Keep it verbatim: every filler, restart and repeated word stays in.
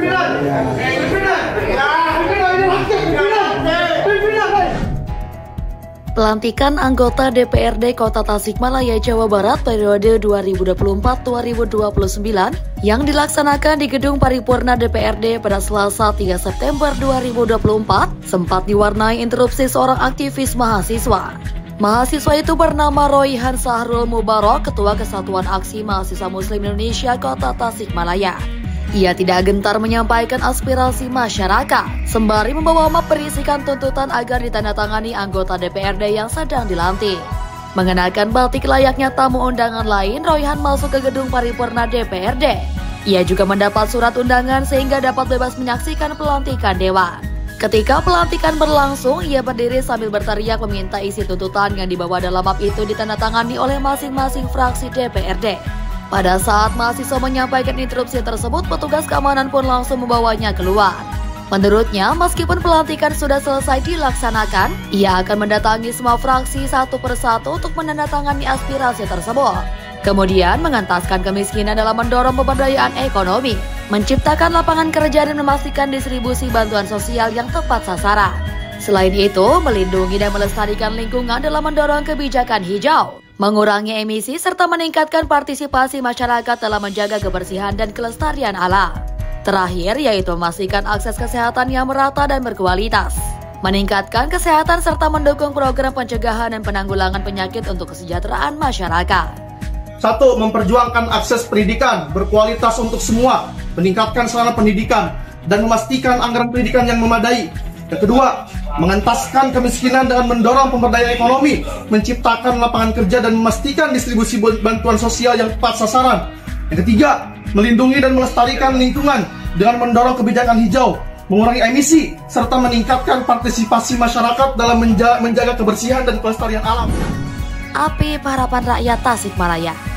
Pelantikan anggota D P R D Kota Tasikmalaya, Jawa Barat periode dua ribu dua puluh empat sampai dua ribu dua puluh sembilan yang dilaksanakan di Gedung Paripurna D P R D pada Selasa tiga September dua ribu dua puluh empat sempat diwarnai interupsi seorang aktivis mahasiswa. Mahasiswa itu bernama Royhan Sahrul Mubarok, Ketua Kesatuan Aksi Mahasiswa Muslim Indonesia Kota Tasikmalaya. Ia tidak gentar menyampaikan aspirasi masyarakat, sembari membawa map berisikan tuntutan agar ditandatangani anggota D P R D yang sedang dilantik. Mengenakan batik layaknya tamu undangan lain, Royhan masuk ke gedung paripurna D P R D. Ia juga mendapat surat undangan sehingga dapat bebas menyaksikan pelantikan dewan. Ketika pelantikan berlangsung, ia berdiri sambil berteriak meminta isi tuntutan yang dibawa dalam map itu ditandatangani oleh masing-masing fraksi D P R D. Pada saat mahasiswa menyampaikan interupsi tersebut, petugas keamanan pun langsung membawanya keluar. Menurutnya, meskipun pelantikan sudah selesai dilaksanakan, ia akan mendatangi semua fraksi satu persatu untuk menandatangani aspirasi tersebut. Kemudian mengentaskan kemiskinan dalam mendorong pemberdayaan ekonomi, menciptakan lapangan kerja dan memastikan distribusi bantuan sosial yang tepat sasaran. Selain itu, melindungi dan melestarikan lingkungan dalam mendorong kebijakan hijau, mengurangi emisi, serta meningkatkan partisipasi masyarakat dalam menjaga kebersihan dan kelestarian alam. Terakhir, yaitu memastikan akses kesehatan yang merata dan berkualitas, meningkatkan kesehatan serta mendukung program pencegahan dan penanggulangan penyakit untuk kesejahteraan masyarakat. Satu, memperjuangkan akses pendidikan berkualitas untuk semua, meningkatkan sarana pendidikan, dan memastikan anggaran pendidikan yang memadai. Yang kedua, mengentaskan kemiskinan dengan mendorong pemberdayaan ekonomi, menciptakan lapangan kerja dan memastikan distribusi bantuan sosial yang tepat sasaran. Yang ketiga, melindungi dan melestarikan lingkungan dengan mendorong kebijakan hijau, mengurangi emisi, serta meningkatkan partisipasi masyarakat dalam menjaga, menjaga kebersihan dan kelestarian alam. Apip Harapan Rakyat Tasikmalaya.